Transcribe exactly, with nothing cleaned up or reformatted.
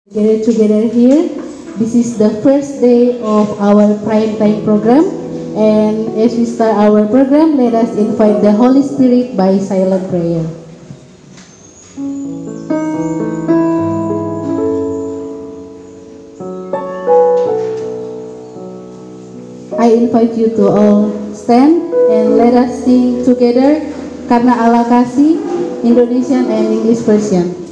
Gather together here. This is the first day of our prime time program, and as we start our program, let us invite the Holy Spirit by silent prayer. I invite you to all stand and let us sing together Karena Allah Kasih, Indonesian and English version.